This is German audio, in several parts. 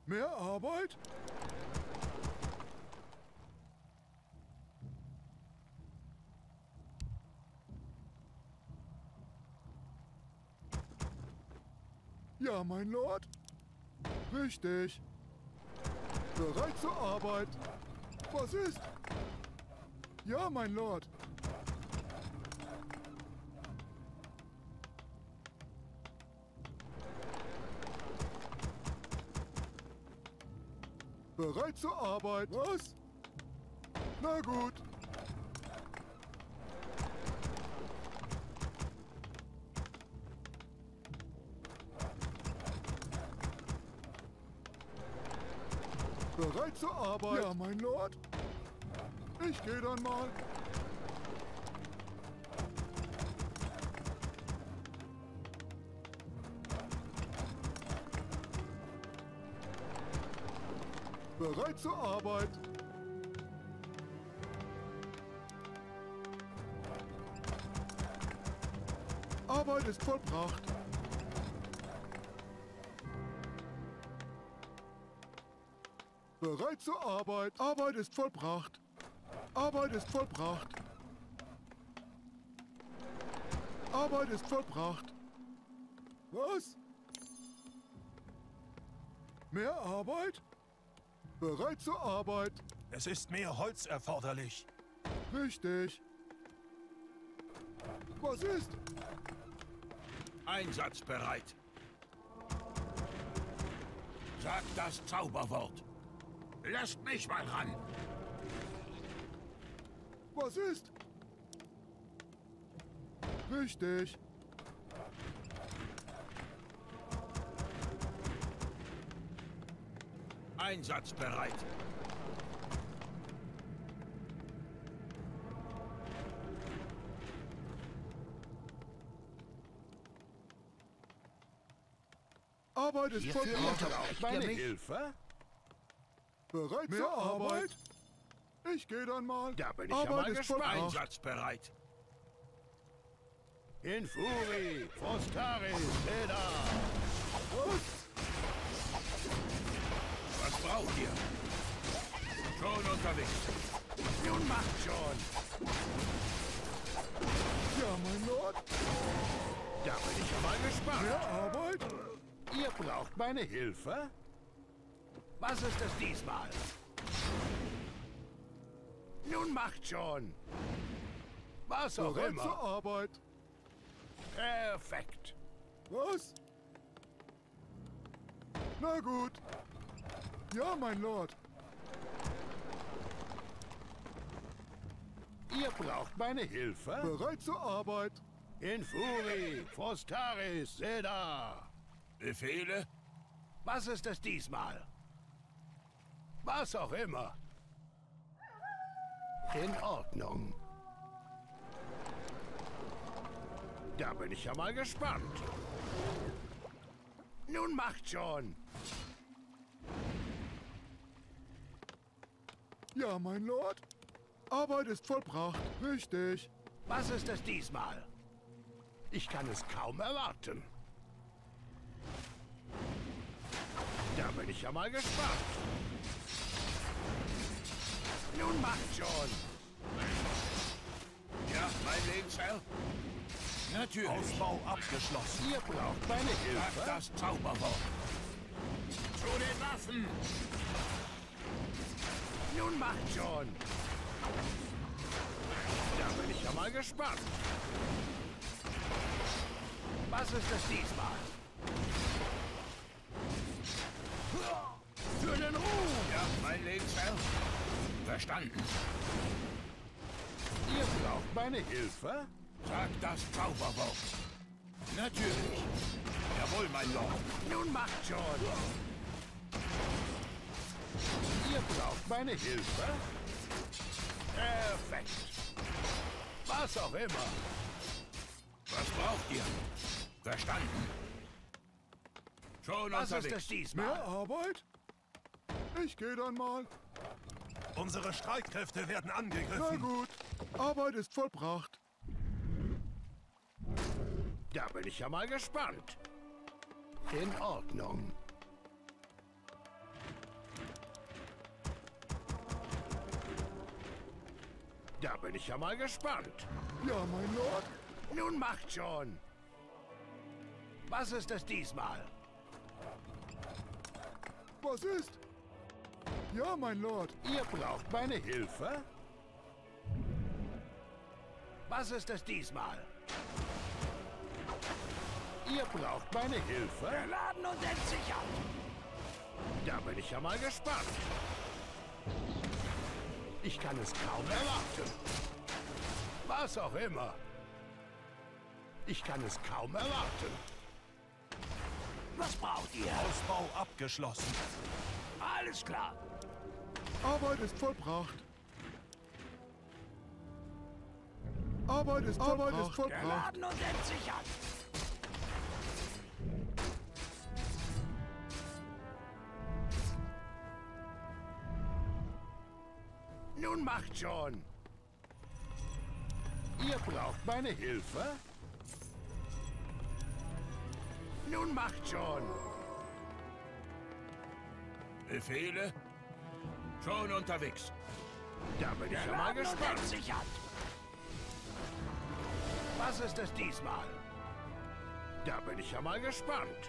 Mehr Arbeit? Ja, mein Lord. Richtig. Bereit zur Arbeit. Was ist? Ja, mein Lord. Bereit zur Arbeit. Was? Na gut. Bereit zur Arbeit. Ja, mein Lord. Ich gehe dann mal. Bereit zur Arbeit. Arbeit ist vollbracht. Bereit zur Arbeit. Arbeit ist vollbracht. Arbeit ist vollbracht. Arbeit ist vollbracht. Was? Mehr Arbeit? Bereit zur Arbeit. Es ist mehr Holz erforderlich. Richtig. Was ist? Einsatzbereit. Sag das Zauberwort. Lasst mich mal ran. Was ist? Richtig. Einsatzbereit. Arbeit ist vollbracht. Meine Hilfe? Bereit zur Arbeit? Ich gehe dann mal. Da bin ich Arbeit ja mal ist gespannt. vollbracht. Einsatzbereit. In Furi, Frostaris, Teda. Was braucht ihr? Schon unterwegs. Nun macht schon. Ja, mein Lord. Da bin ich ja mal gespannt. Mehr Arbeit? Ihr braucht meine Hilfe? Was ist es diesmal? Nun macht schon. Was auch Bereit zur immer. Arbeit. Perfekt. Was? Na gut. Ja, mein Lord. Ihr braucht meine Hilfe? Bereit zur Arbeit. In Furi, Frostaris, Seda. Befehle? Was ist es diesmal? Was auch immer. In Ordnung. Da bin ich ja mal gespannt. Nun macht schon. Ja, mein Lord. Arbeit ist vollbracht. Richtig. Was ist es diesmal? Ich kann es kaum erwarten. Da bin ich ja mal gespannt. Nun macht schon. Ja, mein Lebensherr? Natürlich. Ausbau abgeschlossen. Ihr braucht meine Sag Hilfe. das Zauberwort. Zu den Waffen. Nun macht schon. Da bin ich ja mal gespannt. Was ist es diesmal? Für den Ruhm! Ja, mein Lebensherr? Verstanden. Ihr braucht meine Hilfe? Sag das Zauberwort. Natürlich. Jawohl, mein Lord. Nun macht schon. Ihr braucht meine Hilfe? Perfekt. Was auch immer. Was braucht ihr? Verstanden. Schon Was ist unterwegs. es diesmal? Mehr Arbeit? Ich gehe dann mal. Unsere Streitkräfte werden Na angegriffen. gut. Arbeit ist vollbracht. Da bin ich ja mal gespannt. In Ordnung. Da bin ich ja mal gespannt. Ja, mein Lord. Nun macht schon. Was ist es diesmal? Was ist? Ja, mein Lord. Ihr braucht meine Hilfe? Was ist es diesmal? Ihr braucht meine Hilfe? Geladen und entsichert. Da bin ich ja mal gespannt. Ich kann es kaum erwarten. Was auch immer. Ich kann es kaum erwarten. Was braucht ihr? Ausbau abgeschlossen. Alles klar. Arbeit ist vollbracht. Arbeit ist vollbracht. Geladen und entsichert. Nun macht schon. Ihr braucht meine Hilfe? Nun macht schon. Befehle? Schon unterwegs. Da bin ich ja mal Geladen und gespannt. entsichert. Was ist es diesmal? Da bin ich ja mal gespannt.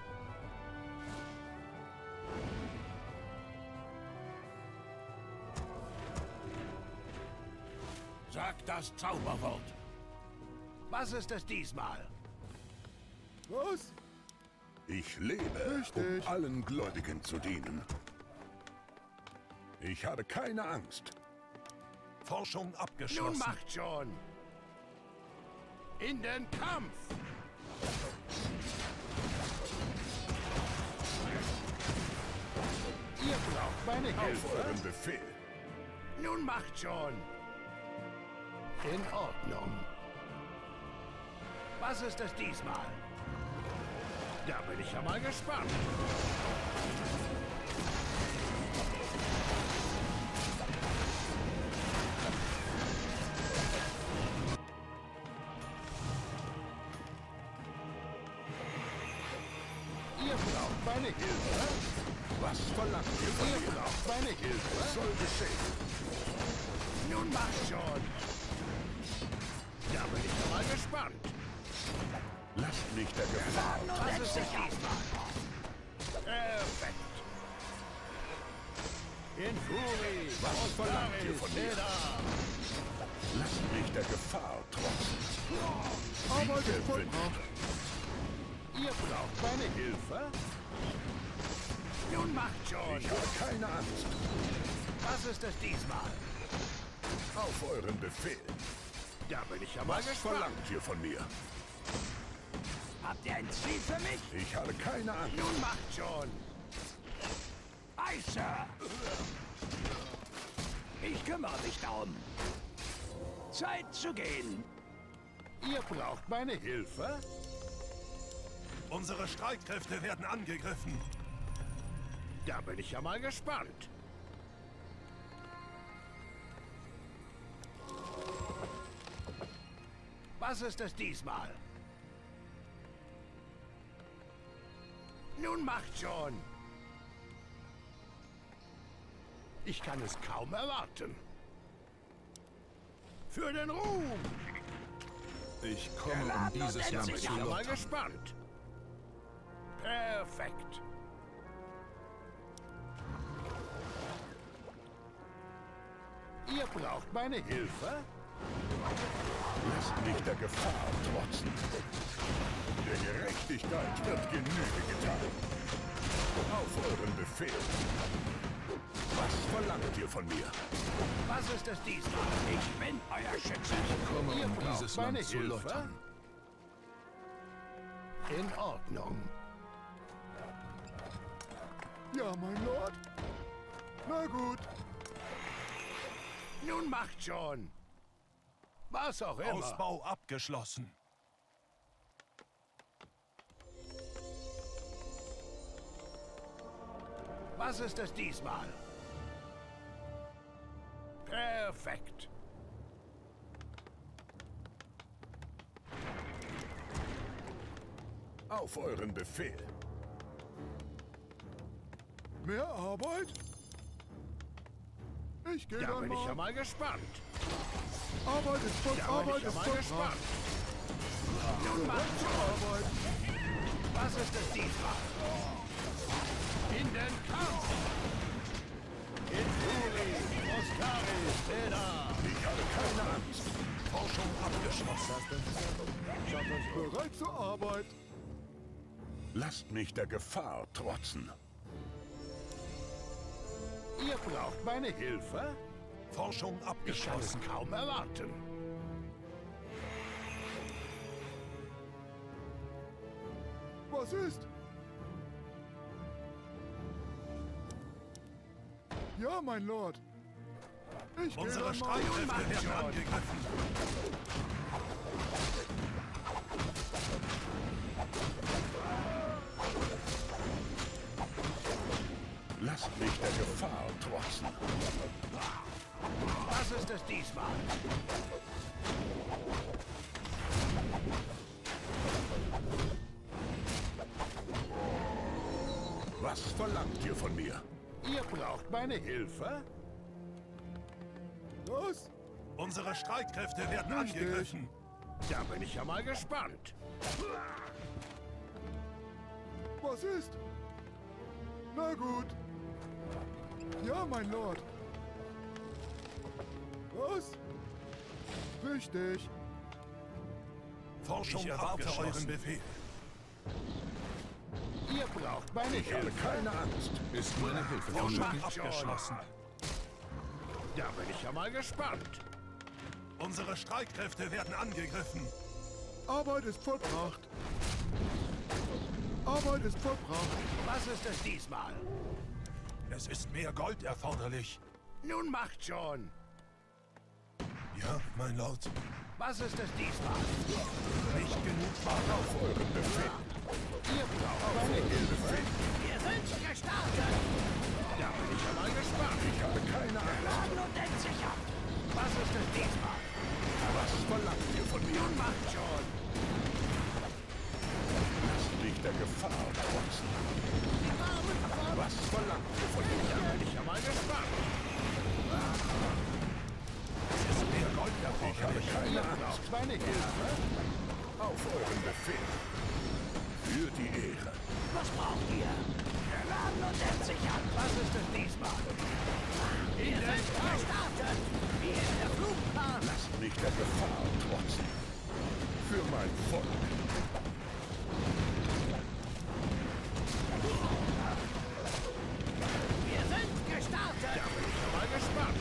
Sag das Zauberwort. Was ist es diesmal? Was? Ich lebe, Richtig. um allen Gläubigen zu dienen. Ich habe keine Angst. Forschung Nun abgeschlossen. macht schon. In den Kampf. Ihr braucht meine Auf Hilfe? euren Befehl. Nun macht schon. In Ordnung. Was ist es diesmal? Da bin ich ja mal gespannt. Ihr braucht meine Hilfe? Was verlangt ihr von Ihr mir? braucht meine Hilfe? Was soll geschehen? Nun macht schon. Da bin ich ja mal gespannt. Lasst mich der Gefahr. Was ist es diesmal? Perfekt. In Fury. Was verlangt ihr von mir? Lasst mich der Gefahr trotzen. Arbeit ist Gewinnt. vollbracht. Ihr braucht meine Hilfe? Nun macht schon. Ich habe keine Angst. Was ist es diesmal? Auf euren Befehl. Da bin ich ja mal Was gespannt. verlangt ihr von mir? Habt ihr ein Ziel für mich? Ich habe keine Angst. Nun macht schon. Ei, Sir. Ich kümmere mich darum. Zeit zu gehen. Ihr braucht meine Hilfe? Unsere Streitkräfte werden angegriffen. Da bin ich ja mal gespannt. Was ist es diesmal? Nun macht schon. Ich kann es kaum erwarten. Für den Ruhm! Ich komme, um Geladen und dieses Da Land bin ich zu ja mal lottern. gespannt. Perfekt. Ihr braucht meine Hilfe? Lasst mich der Gefahr trotzen. Der Gerechtigkeit wird Genüge getan. Auf euren Befehl. Was verlangt ihr von mir? Was ist es diesmal? Ich bin euer Schütze. Komme, Ihr um braucht dieses meine Land zu Hilfe? lottern. In Ordnung. Ja, mein Lord. Na gut. Nun macht schon. Was auch immer. Ausbau abgeschlossen. Was ist es diesmal? Perfekt. Auf euren Befehl. Mehr Arbeit? Ich gehe Da dann bin ich ja mal. mal gespannt. Arbeit ist voll, Da bin Arbeit ich ja ist mal vollbracht. gespannt. Bereit zur Arbeit. Was ist es diesmal? In den Kampf! In Furi, Oskaris, Teda! Ich habe keine Angst. Forschung abgeschlossen. Bereit zur Arbeit. Lasst mich der Gefahr trotzen. Ihr braucht meine Hilfe? Forschung Ich kann es abgeschlossen. kaum erwarten. Was ist? Ja, mein Lord. Ich gehe Unsere dann mal. Streitkräfte werden angegriffen. Lasst mich der Gefahr trotzen. Was ist es diesmal? Was verlangt ihr von mir? Ihr braucht meine Hilfe? Was? Unsere Streitkräfte werden Richtig. angegriffen. Da bin ich ja mal gespannt. Was ist? Na gut. Ja, mein Lord. Was? Richtig. Forschung Ich erwarte euren abgeschlossen. Befehl. Ihr braucht meine Ich habe Hilfe. keine Angst. Ist meine Hilfe Forschung vonnöten? abgeschlossen. Da bin ich ja mal gespannt. Unsere Streitkräfte werden angegriffen. Arbeit ist vollbracht. Arbeit ist vollbracht. Was ist es diesmal? Es ist mehr Gold erforderlich. Nun macht schon. Ja, mein Lord. Was ist es diesmal? Nicht genug Ware. Auf euren Befehl. Ihr braucht meine Hilfe. Wir sind gestartet. Da bin ich ja mal gespannt. Ich habe keine Angst. Und entsichert. Was ist es diesmal? Was verlangt ihr von mir? Nun macht schon. Lasst mich der Gefahr trotzen. Was verlangt ihr von mir? Da bin ich ja mal gespannt. Es ist mehr Gold Ich habe erforderlich. keine Ihr Angst. braucht meine Hilfe. Auf euren Befehl. Für die Ehre. Was braucht ihr? Geladen und entsichert. Was ist es diesmal? Wir sind gestartet. Wie in der Flugbahn. Lasst mich der Gefahr trotzen. Für mein Volk. Wir sind gestartet. Da bin ich ja mal gespannt.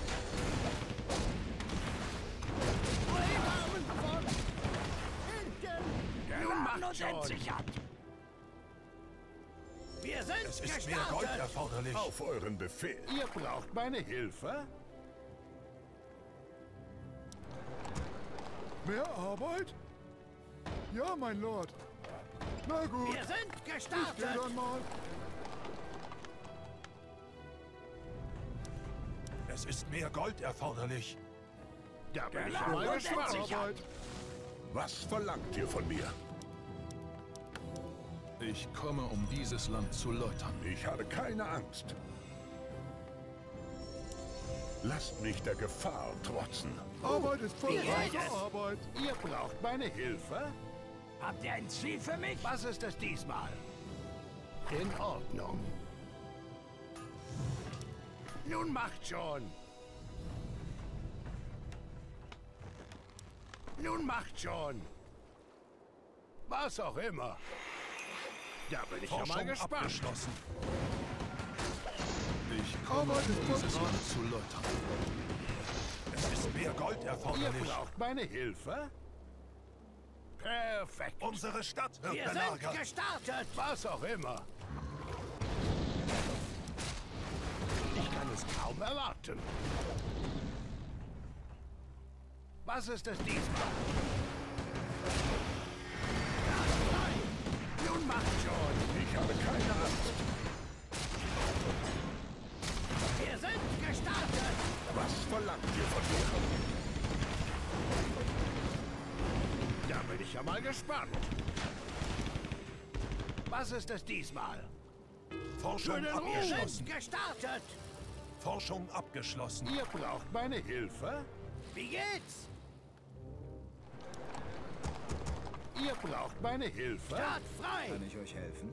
Von hinten. Nun macht schon. Wir sind Es ist mehr gestartet. Gold erforderlich. Auf euren Befehl. Ihr braucht meine Hilfe? Mehr Arbeit? Ja, mein Lord. Na gut. Wir sind Ich gehe gestartet. dann mal. Es ist mehr Gold erforderlich. Da bin ich ja mal Bereit zur gespannt. Arbeit. Was verlangt ihr von mir? Ich komme, um dieses Land zu läutern. Ich habe keine Angst. Lasst mich der Gefahr trotzen. Arbeit ist vollbracht Bereit zur ist. Arbeit. Ihr braucht meine Hilfe? Habt ihr ein Ziel für mich? Was ist es diesmal? In Ordnung. Nun macht schon. Nun macht schon. Was auch immer. Da bin ich ja mal Forschung gespannt. abgeschlossen. Ich komme, Arbeit ist um dieses vollbracht. Land zu läutern. Es ist mehr Gold Ihr erforderlich. braucht meine Hilfe? Perfekt. Unsere Stadt wird Wir belagert. sind gestartet. Was auch immer. Ich kann es kaum erwarten. Was ist es diesmal? Nein! Nun macht schon. Ich habe keine Angst. Wir sind gestartet. Was verlangt ihr von mir? Da bin ich ja mal gespannt. Was ist es diesmal? Forschung Wir abgeschlossen. sind gestartet. Forschung abgeschlossen. Ihr braucht meine Hilfe? Wie geht's? Ihr braucht meine Hilfe? Start frei! Kann ich euch helfen?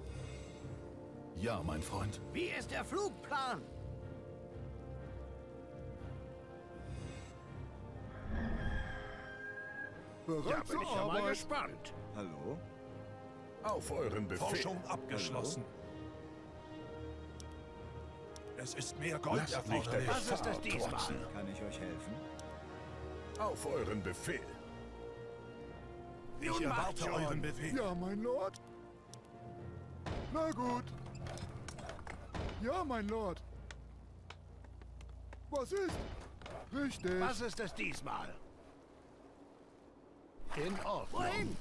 Ja, mein Freund. Wie ist der Flugplan? Da Bereit bin zur ich ja mal Arbeit. gespannt. Hallo? Auf euren Befehl. Forschung abgeschlossen. Es ist mehr Gold Lasst nicht der erforderlich. Was ist das Gefahr diesmal? trotzen. Kann ich euch helfen? Auf euren Befehl. Ich Nun macht erwarte schon. euren Befehl. Ja, mein Lord. Na gut. Ja, mein Lord. Was ist? Richtig. Was ist es diesmal? In Ordnung. Wohin?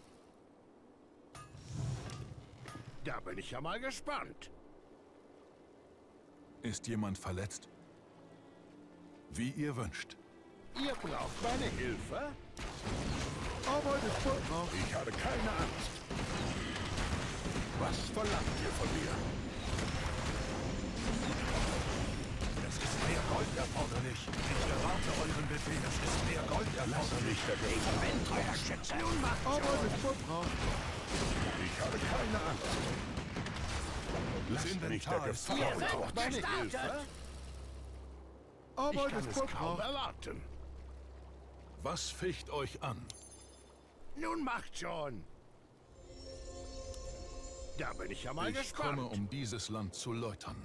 Da bin ich ja mal gespannt. Ist jemand verletzt? Wie ihr wünscht. Ihr braucht meine Hilfe? Arbeit ist vollbracht. Ich habe keine Angst. Was verlangt ihr von mir? Es ist mehr Gold erforderlich. Ich erwarte euren Befehl. Es ist mehr Gold Lasst erforderlich. nicht der Gefahr. Wenn euer Schütze nun macht Arbeit ist vollbracht. Ich habe keine Angst. Lasst nicht der Inventar ist Gefahr Wir sind trotzen. Meine gestartet! Hilfe? Ich Arbeit kann ist es kaum vollbracht. erwarten. Was ficht euch an? Nun macht schon. Da bin ich ja mal Ich gespannt. komme, um dieses Land zu läutern.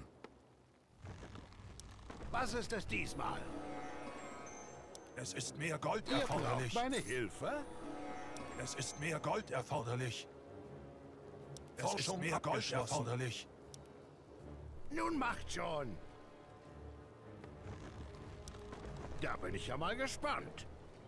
Was ist es diesmal? Es ist mehr Gold Ihr braucht erforderlich. meine Hilfe? Es ist mehr Gold erforderlich. Es ist mehr Gold erforderlich. Nun macht schon. Da bin ich ja mal gespannt.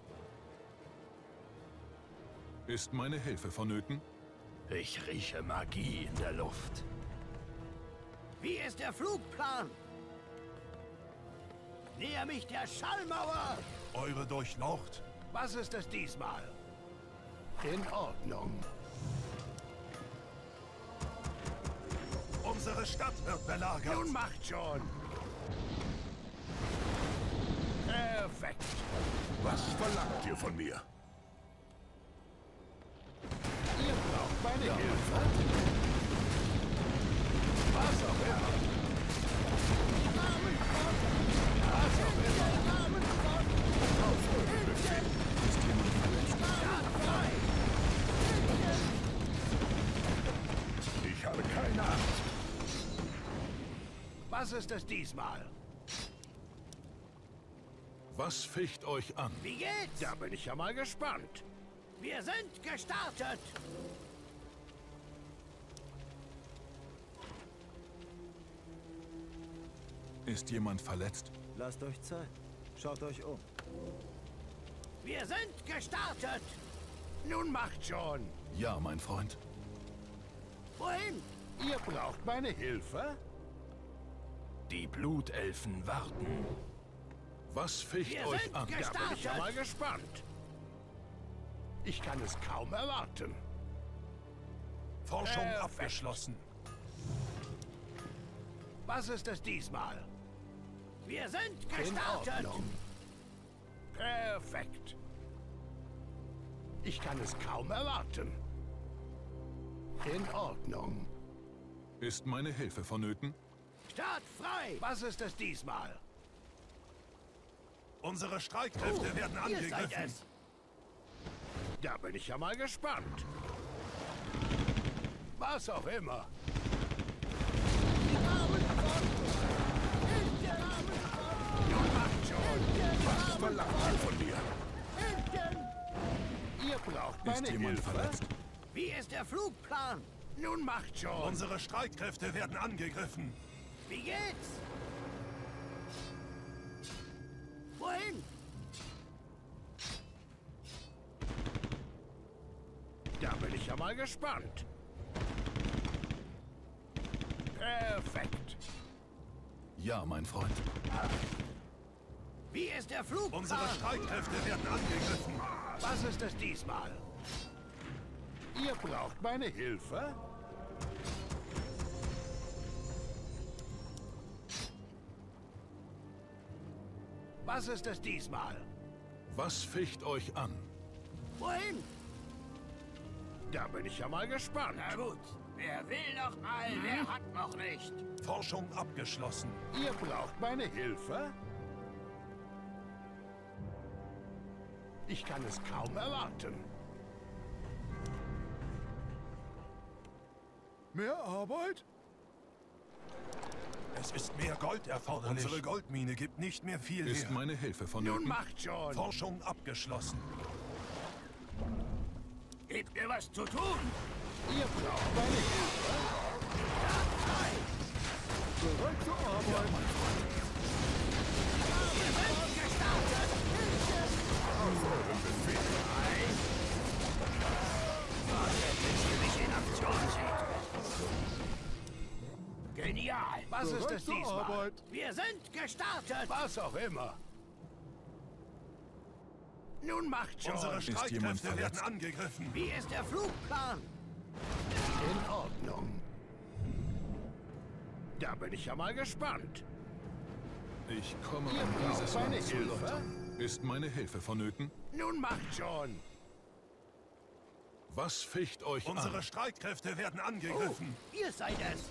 Ist meine Hilfe vonnöten? Ich rieche Magie in der Luft. Wie ist der Flugplan? Näher mich der Schallmauer! Eure Durchlaucht. Was ist es diesmal? In Ordnung. Unsere Stadt wird belagert. Nun macht schon. Perfekt. Was verlangt ihr von mir? Ihr braucht meine Hilfe. Was auch immer. Was auch immer. Auf euren Befehl. Ich habe keine Angst. Was ist es diesmal? Was ficht euch an? Wie geht's? Da bin ich ja mal gespannt. Wir sind gestartet! Ist jemand verletzt? Lasst euch Zeit. Schaut euch um. Wir sind gestartet! Nun macht schon. Ja, mein Freund. Wohin? Ihr braucht meine Hilfe? Die Blutelfen warten. Was ficht Wir euch sind an? Da bin ich ja gestartet! mal gespannt. Ich kann es kaum erwarten. Forschung Perfekt. abgeschlossen. Was ist es diesmal? Wir sind In gestartet! Ordnung. Perfekt. Ich kann es kaum erwarten. In Ordnung. Ist meine Hilfe vonnöten? Start frei! Was ist es diesmal? Unsere Streitkräfte werden Ihr seid angegriffen. es! Da bin ich ja mal gespannt. Was auch immer. Nun macht schon. Was verlangt ihr von mir? Ihr braucht Ist meine jemand Hilfe? verletzt? Wie ist der Flugplan? Nun macht schon. Unsere Streitkräfte werden angegriffen. Wie geht's? Wohin? Da bin ich ja mal gespannt. Perfekt. Ja, mein Freund. Wie ist der Flugplan? Unsere Streitkräfte werden angegriffen. Was ist es diesmal? Ihr braucht meine Hilfe? Was ist es diesmal? Was ficht euch an? Wohin? Da bin ich ja mal gespannt. Na gut. Wer will noch mal, wer hat noch nicht? Forschung abgeschlossen. Ihr braucht meine Hilfe? Ich kann es kaum erwarten. Mehr Arbeit? Es ist mehr Gold erforderlich. Unsere Goldmine gibt nicht mehr viel Ist her. meine Hilfe Nun vonnöten? macht schon. Forschung abgeschlossen. Gebt mir was zu tun. Ihr braucht meine Hilfe? Bereit zur Arbeit. Wir sind gestartet. Auf euren Befehl. Wartet, bis ihr mich in Aktion seht. Genial. Was ist Bereit es zur diesmal? Arbeit. Wir sind gestartet. Was auch immer. Nun macht schon. Unsere jemand Streitkräfte werden verletzt? angegriffen. Wie ist der Flugplan? In Ordnung. Da bin ich ja mal gespannt. Ich komme Ihr um braucht dieses meine Land zu Hilfe? läutern. Ist meine Hilfe vonnöten? Nun macht schon. Was ficht euch Unsere an? Streitkräfte werden angegriffen. Ihr seid es.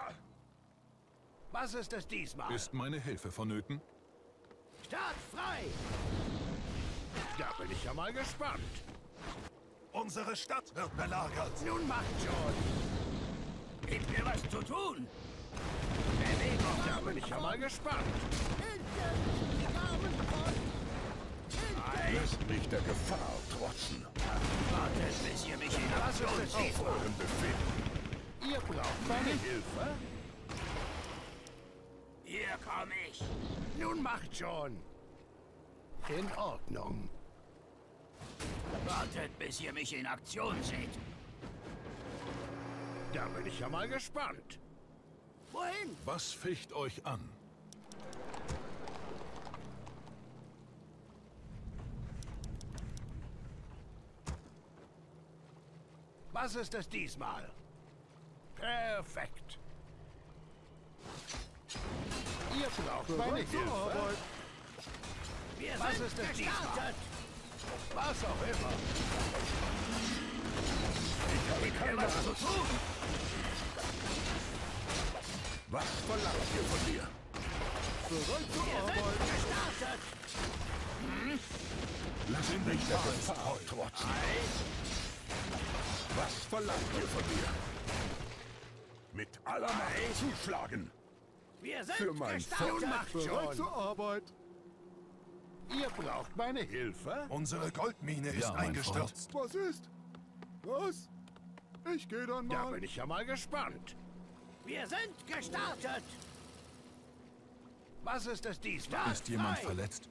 Was ist es diesmal? Ist meine Hilfe vonnöten? Start frei. Da bin ich ja mal gespannt. Unsere Stadt wird belagert. Nun macht schon. Gebt mir was zu tun. Da bin ich ja mal gespannt. Lasst mich der Gefahr trotzen. Wartet, bis ihr mich in Aktion seht. Auf euren Befehl. Ihr braucht meine Hilfe? Hier komm ich. Nun macht schon. In Ordnung. Wartet, bis ihr mich in Aktion seht. Da bin ich ja mal gespannt. Wohin? Was ficht euch an? Was ist es diesmal? Perfekt. Ihr braucht meine Bereit zur Hilfe? Arbeit. Wir Was sind ist es gestartet. Was auch immer. Gebt mir was zu tun. Was verlangt ihr von mir? Bereit zur Wir Arbeit. sind gestartet. Lasst mich der Gefahr trotzen. Was verlangt ihr von mir? Mit aller Macht zuschlagen. Wir sind Für mein gestartet. Nun macht Bereit schon. zur Arbeit. Ihr braucht meine Hilfe? Unsere Goldmine ist Ja, mein eingestürzt. Was ist? Was? Ich gehe dann Da mal. bin ich ja mal gespannt. Wir sind gestartet. Was ist es diesmal? Ist jemand frei. verletzt?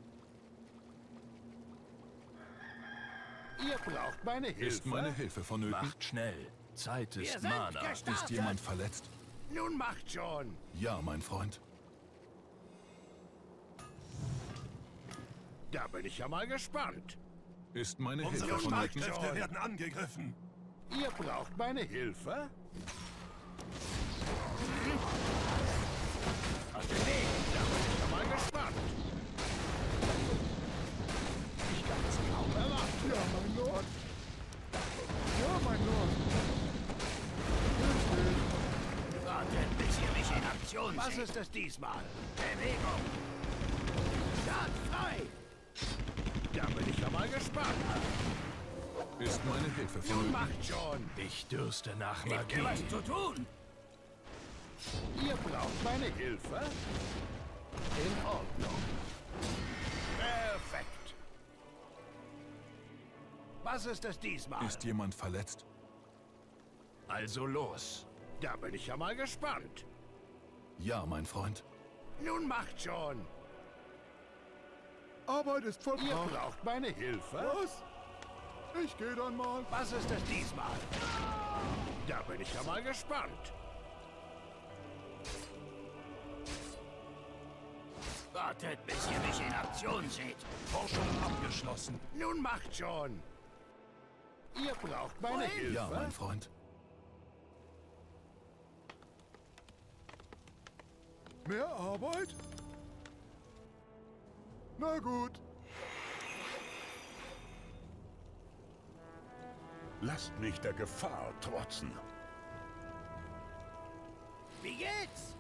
Ihr braucht meine Hilfe? Ist meine Hilfe vonnöten? Macht schnell. Zeit Wir ist sind Mana. gestartet. Ist jemand verletzt? Nun macht schon. Ja, mein Freund. Da bin ich ja mal gespannt. Ist meine Unsere Hilfe vonnöten? Streitkräfte werden angegriffen. Ihr braucht meine Hilfe? Aus dem Weg. Da bin ich ja mal gespannt. Ich kann es kaum erwarten. Ja, mein Lord. Ja, mein Lord. Richtig. Wartet, bis ihr mich in Aktion Was seht. ist es diesmal? Bewegung. Start frei. Da bin ich ja mal gespannt. Ist meine Hilfe Nun vonnöten? macht schon. Ich dürste nach Gebt mir was Magie. zu tun. Ihr braucht meine Hilfe? In Ordnung. Perfekt. Was ist es diesmal? Ist jemand verletzt? Also los. Da bin ich ja mal gespannt. Ja, mein Freund. Nun macht schon. Arbeit ist Ihr vollbracht. braucht meine Hilfe? Was? Ich gehe dann mal. Was ist es diesmal? Da bin ich ja mal gespannt. Wartet, bis ihr mich in Aktion seht. Forschung abgeschlossen. Nun macht schon. Ihr braucht meine Wohin? Hilfe? Ja, mein Freund. Mehr Arbeit? Na gut. Lasst mich der Gefahr trotzen. Wie geht's?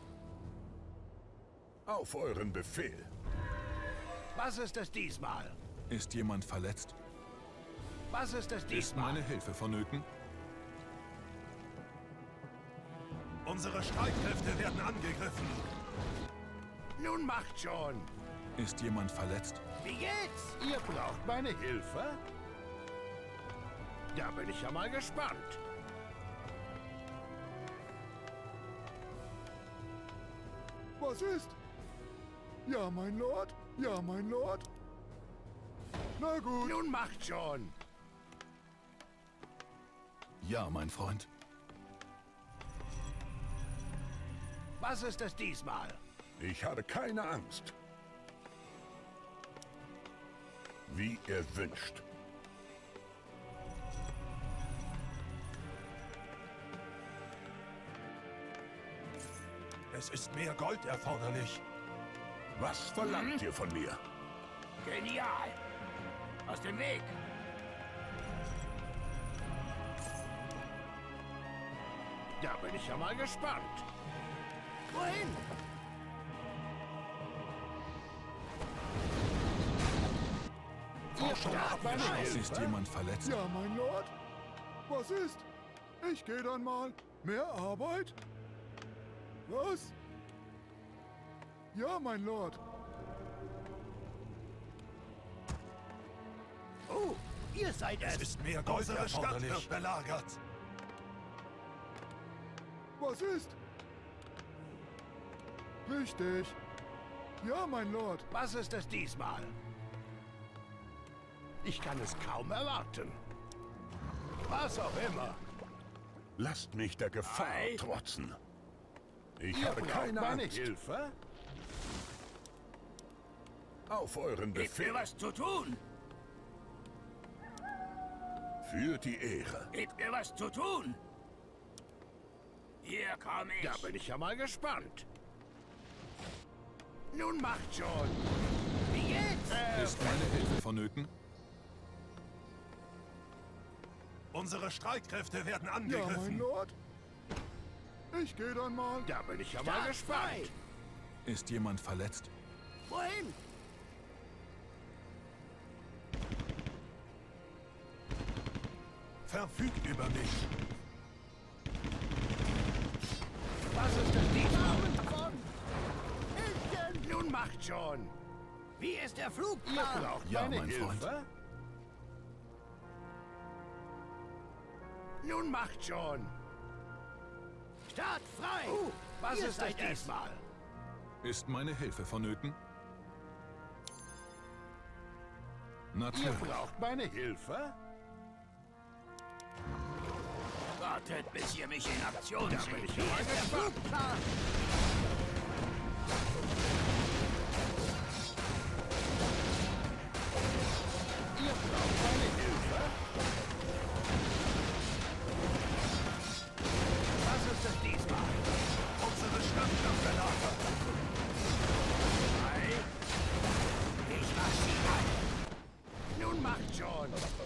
Auf euren Befehl. Was ist es diesmal? Ist jemand verletzt? Was ist es Ist diesmal? meine Hilfe vonnöten? Unsere Streitkräfte werden angegriffen. Nun macht schon. Ist jemand verletzt? Wie geht's? Ihr braucht meine Hilfe? Da bin ich ja mal gespannt. Was ist? Ja, mein Lord. Ja, mein Lord. Na gut. Nun macht schon. Ja, mein Freund. Was ist es diesmal? Ich habe keine Angst. Wie ihr wünscht. Es ist mehr Gold erforderlich. Was verlangt ihr von mir? Genial. Aus dem Weg. Da bin ich ja mal gespannt. Wohin? Ihr braucht meine Ist Hilfe? jemand verletzt? Ja, mein Lord. Was ist? Ich gehe dann mal. Mehr Arbeit? Was? Ja, mein Lord. Oh, ihr seid Es es. ist mehr Gold Unsere Stadt erforderlich. wird belagert. Was ist? Richtig. Ja, mein Lord. Was ist es diesmal? Ich kann es kaum erwarten. Was auch immer. Lasst mich der Gefahr Ei. trotzen. Ich Ihr habe braucht keine meine Angst. Hilfe? Auf euren Gebt mir Befehl. was zu tun. Für die Ehre. Gebt mir was zu tun. Hier komme ich. Da bin ich ja mal gespannt. Nun macht schon. Wie geht's? Ist meine Hilfe vonnöten? Unsere Streitkräfte werden Ja, mein angegriffen. Lord. Ich gehe dann mal. Da bin ich ja mal Start gespannt. frei. Ist jemand verletzt? Wohin? Verfügt über mich. Was ist es diesmal? Nun macht schon. Wie ist der Ihr Flugplan? braucht Ja, meine mein Hilfe? Freund. Nun macht schon. Start frei. Was ihr ist es seid es. diesmal? Ist meine Hilfe vonnöten? Ihr Natürlich. braucht meine Hilfe? Wartet, bis ihr mich in Aktion Da seht. bin ich Wie ja mal ist der gespannt. Flugplan? Ihr braucht meine Hilfe? Was ist es diesmal? Unsere Stadt wird belagert. Frei. Ich mach sie an. Nun macht schon.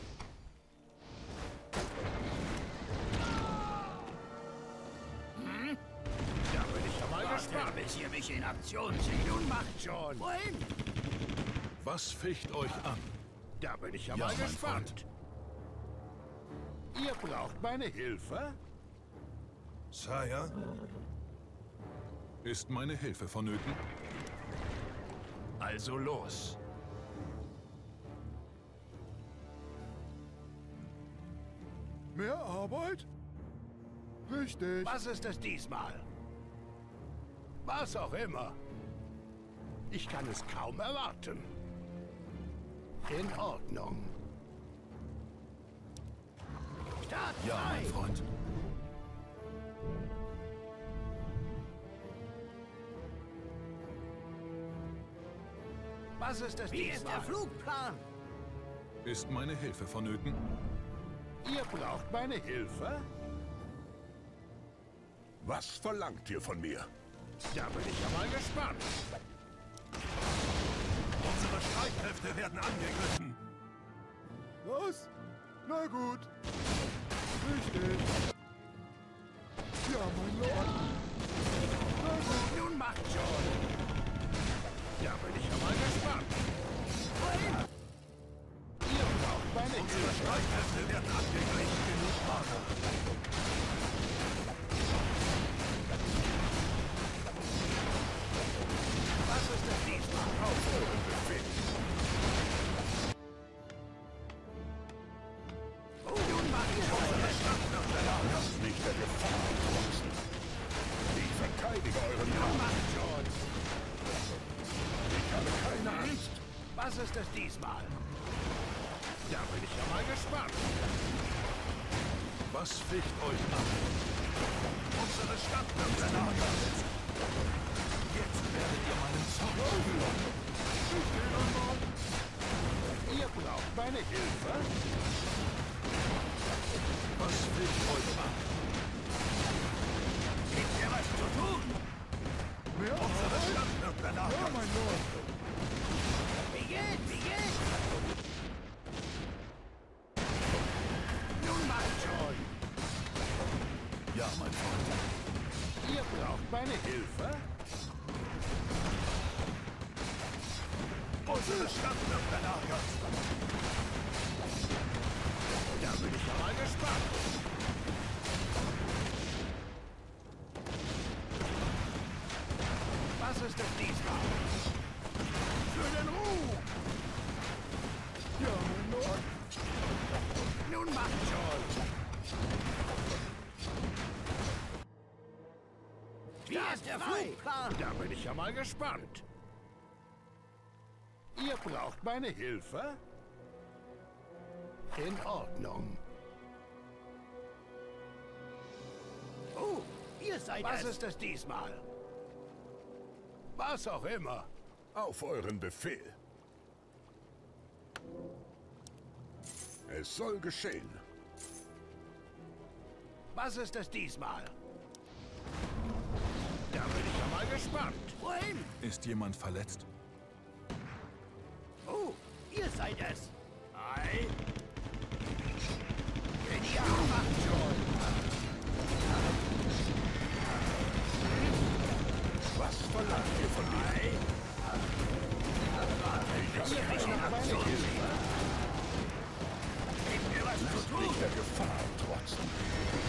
Da bin ich ja mal Wartet, gespannt. bis ihr mich in Aktion seht. Nun macht schon. Wohin? Was ficht euch an? Da bin ich ja, Ja, mal mein gespannt. Ihr braucht meine Hilfe? Sire? Ist meine Hilfe vonnöten? Also los. Mehr Arbeit? Richtig. Was ist es diesmal? Was auch immer. Ich kann es kaum erwarten. In Ordnung. Start Ja, frei. mein Freund. Was ist es Wie ist der diesmal? Flugplan? Ist meine Hilfe vonnöten? Ihr braucht meine Hilfe? Was verlangt ihr von mir? Da bin ich ja mal gespannt. Unsere Streitkräfte werden angegriffen. Was? Na gut. Richtig. Ja, mein Lord. Nun macht schon. Da bin ich ja mal gespannt. Ihr braucht meine Unsere Streitkräfte werden abgeglichen. Genug Warnung. Was ist denn diesmal? Auf euren Befehl. Nun macht schon. Unsere Stadt wird belagert. Lasst nicht der Gefahr trotzen. Ich verteidige euren Nun Namen. macht schon. Ich habe keine Angst. Was ist es diesmal? Da bin ich ja mal gespannt. Was ficht euch an? Unsere Stadt wird belagert. Jetzt werdet ihr meinen Zorn spüren. Ich gehe dann mal. Ihr braucht meine Hilfe? Was ficht euch an? Gibt mir was zu tun? Mehr Unsere Arbeit? Stadt wird Ja, belagert. mein Lord. Wie geht's? Wie geht's? Nun macht schon. Ja, mein Freund. Ihr braucht meine Hilfe? Unsere Stadt wird belagert. Da bin ich ja mal gespannt. Was ist es diesmal? Für den Ruhm! Ja, mein Lord. Nun macht schon. Wie ist der Flugplan? Da bin ich ja mal gespannt. Ihr braucht meine Hilfe? In Ordnung. Oh, ihr seid Was ist es diesmal? Was auch immer. Auf euren Befehl. Es soll geschehen. Was ist es diesmal? Da bin ich ja mal gespannt. Wohin? Ist jemand verletzt? Oh, ihr seid es. Ei. Genial, macht schon. Was verlangt ihr von mir? Ei. Ich habe keine Aktion. Gebt mir was zu Lasst tun. nicht der Gefahr trotzen.